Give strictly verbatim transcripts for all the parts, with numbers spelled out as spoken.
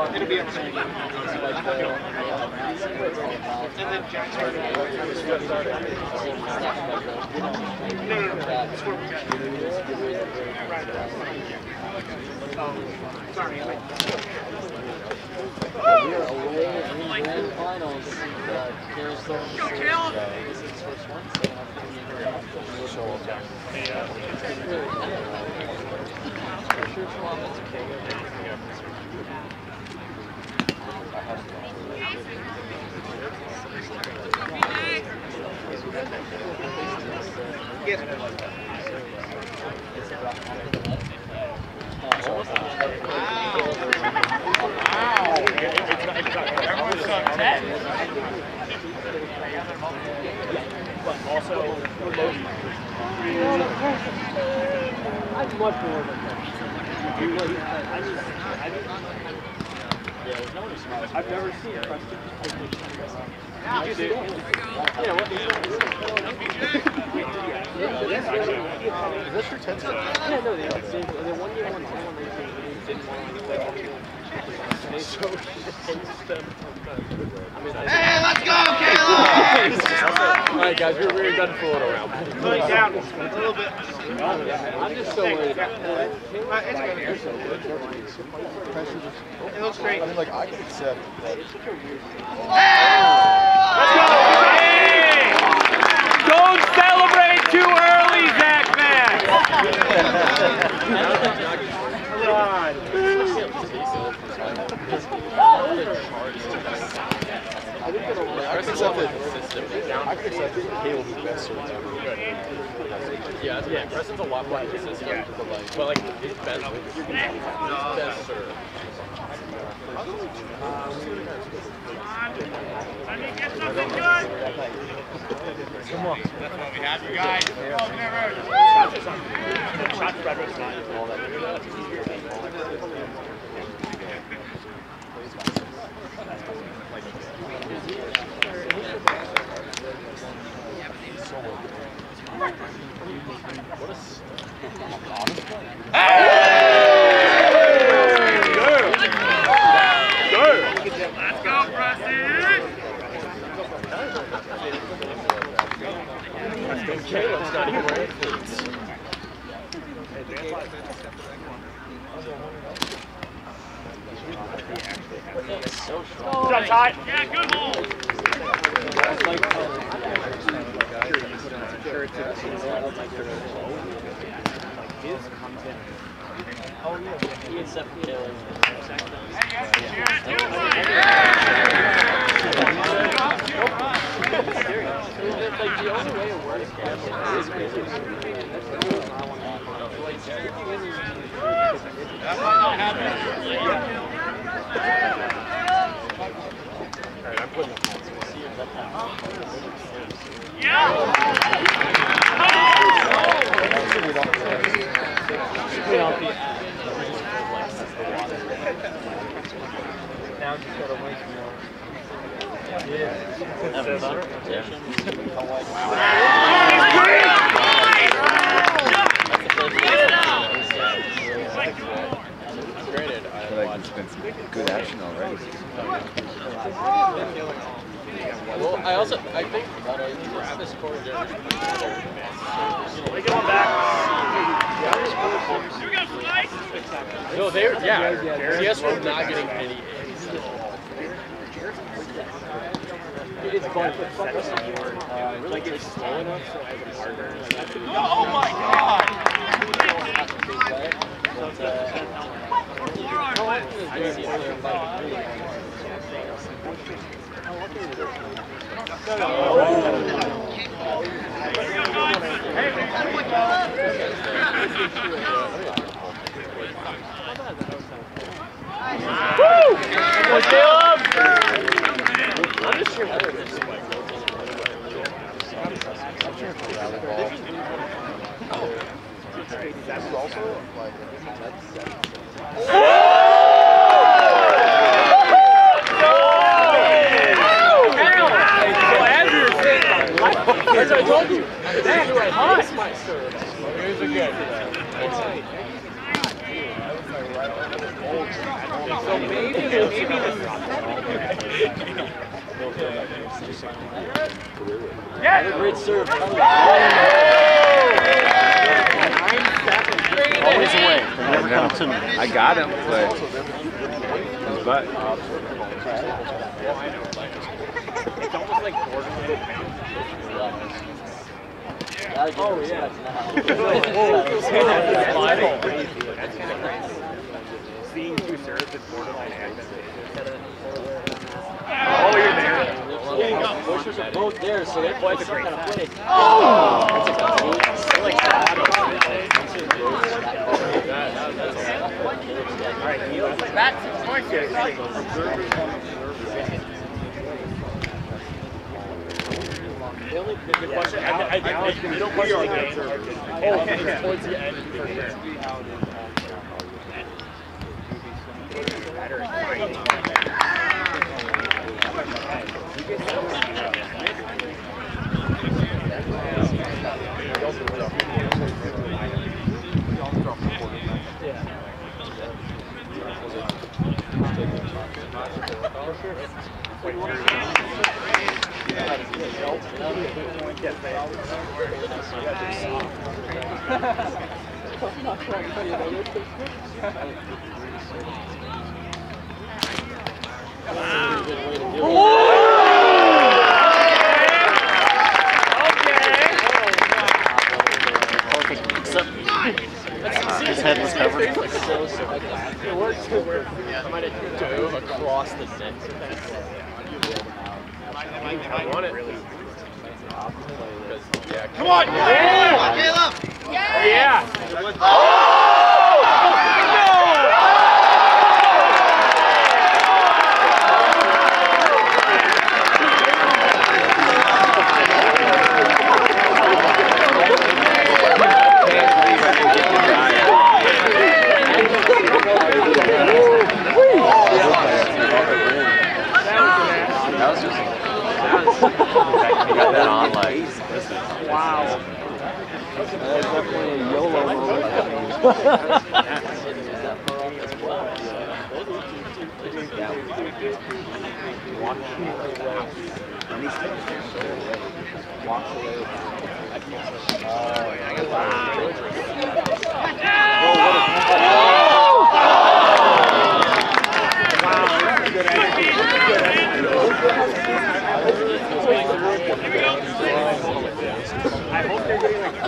It'll be on the screen. And then Jack's right now. No, no, no. It's for right. Oh, sorry. We are away in the grand finals. Uh, Go, Kill! This is his first one, so I'm show up. Yes. But also, I'm much more than that. I've never seen a question. Yeah, what is this your ten cent? Yeah, no, they, they, they one game on someone they didn't want to play. They so Hey, let's go, Caleb! Alright, guys, we're really done fooling around. Put it down a little bit. I'm just so worried about that. It looks great. I mean, like, I can accept that. Let's go! Hey! Don't celebrate too early, Zach Mack! God. I can accept it. I can accept it. Caleb's the best server ever. Yeah, yeah. Preston's a lot more consistent. Yeah. But like, but like his best, his best serve. I need to get something good. Come on. That's what we have, you guys. Oh, never. Shot Frederick's not all that good. What a Let's go, Preston! Caleb's not even wearing cleats. So strong. Shot tight. Yeah, good hole. Oh yeah, he had seven kills. Like the only way it works is crazy. That might not happen. Alright, I'm putting Yeah! Now just gotta wait some more. Yeah. Granted, I like it's been some good action already. Well, I also, I think Travis scored there. They get on back. You got Spike? No, they were, yeah. C S was not getting any hits. It's fun. Uh, really it's slow enough so I can partner. Oh my god! But, uh, Woo! Let's Caleb! I'm just sure better than Spike. That's also like As I told you, that's right. That's my serve. Here's a good. So maybe Yeah. Great serve. Always away. Never come to me. I got him, but his butt. It's almost like Borderlands. Oh, yeah. That's kind of crazy. Seeing two serves in Borderlands. Oh, you're there. Boysterous are both there, so they play some kind of play. Oh! They're like Alright, back to Boysterous. The only Good question. I, I, I, I, you don't push the game. Oh, okay. Towards the end, for sure. His head was covered. It works to where I might have dove across the net. I want it. Come on! Yeah. Caleb! Yeah! Oh! That was just. You got that on like. Wow. That's definitely a YOLO moment. I hope they're getting like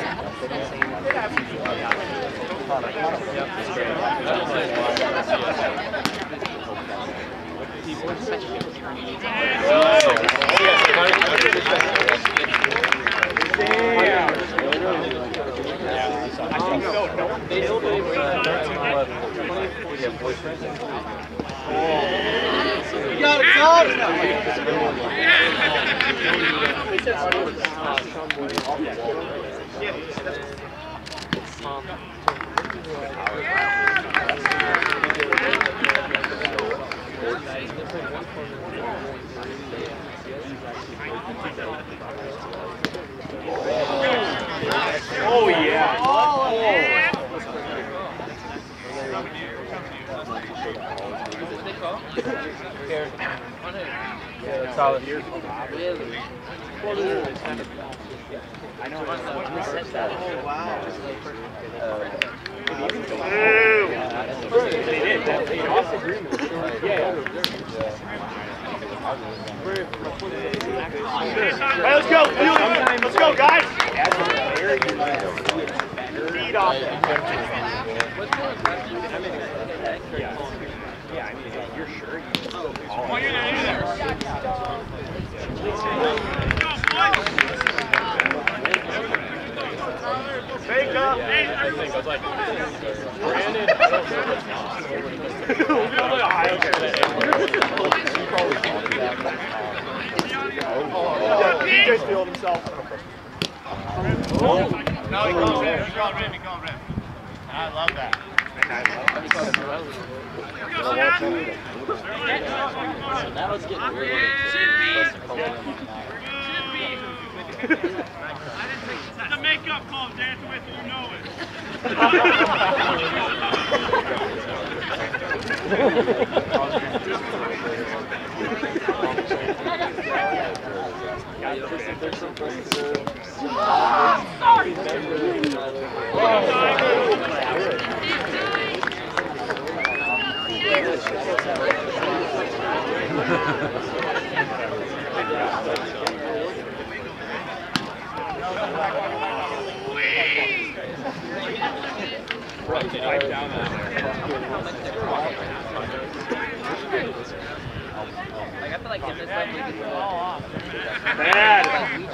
You got it, Todd! Oh yeah. Oh. Yeah, that's solid. I know. Oh, wow. They did. That's the awesome agreement. Yeah. All right, let's go. Let's go, guys. Feed off. Yeah, I mean, you're sure. Oh, you're there. Fake up. Yeah, I think I was like, Brandon, I don't know what's oh, he just filled himself. No, he calls him. He calls him. He calls him. I love that. So now it's getting really It's a makeup call, dancing with you, you know it. Like, I feel like if this like we could go all off. Bad.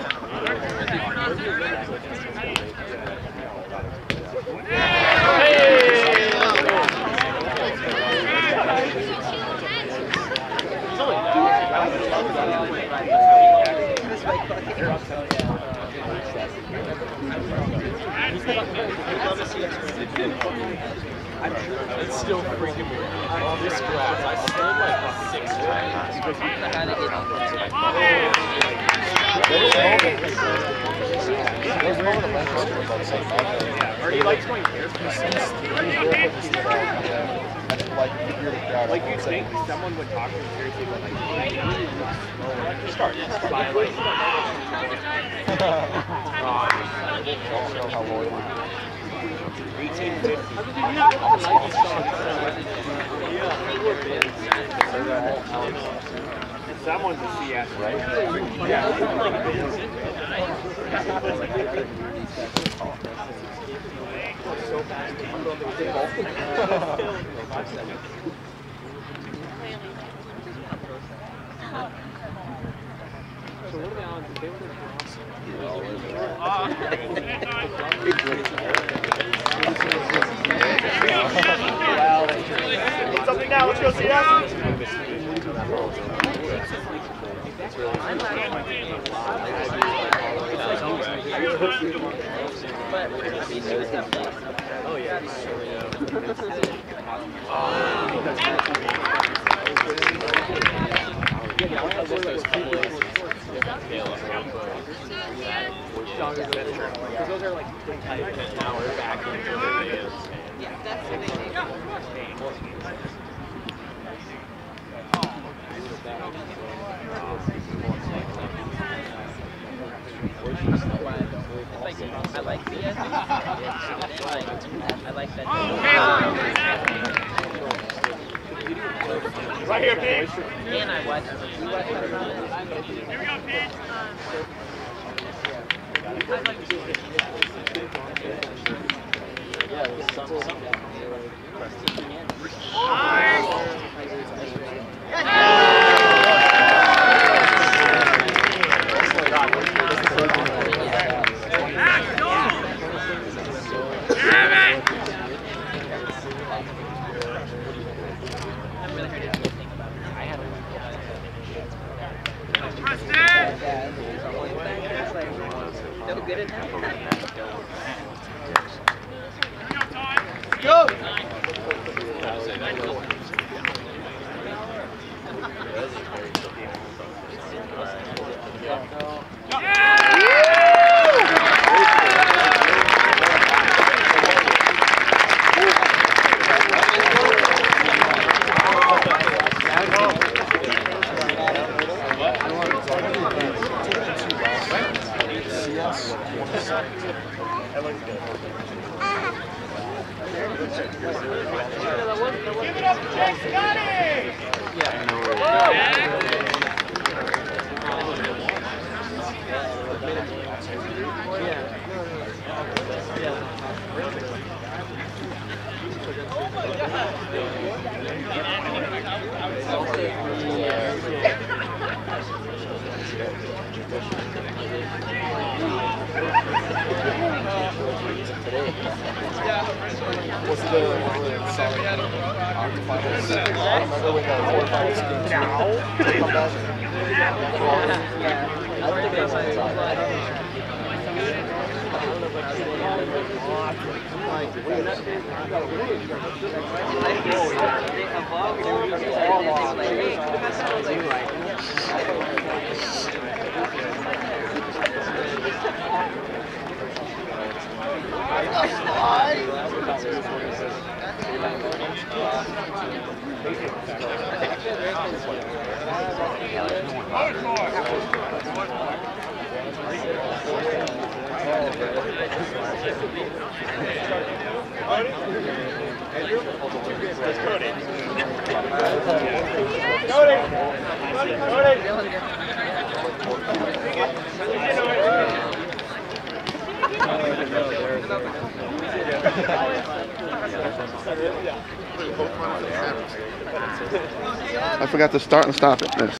It's still freaking weird. On this grass, I slid like six times. Or he likes going here. Like you'd think someone would talk to him seriously, but like start by like how loyal. eighteen fifty. Someone's a C S, right? So what are the odds that they would Need something now, let's go see us. Oh yeah. Because those are like now we're back into the days. Yeah, that's the thing. I like B S. Like, I like that. Right here, Pete. And I watch it. Here we go, Pete. Yeah, it was some, some. So good at that. Go! Give it up, Jake Scotty! Yeah. What's the solid finals? I remember when the quarterfinals came to come back. I don't think that's inside. I think I forgot to start and stop it. Yes.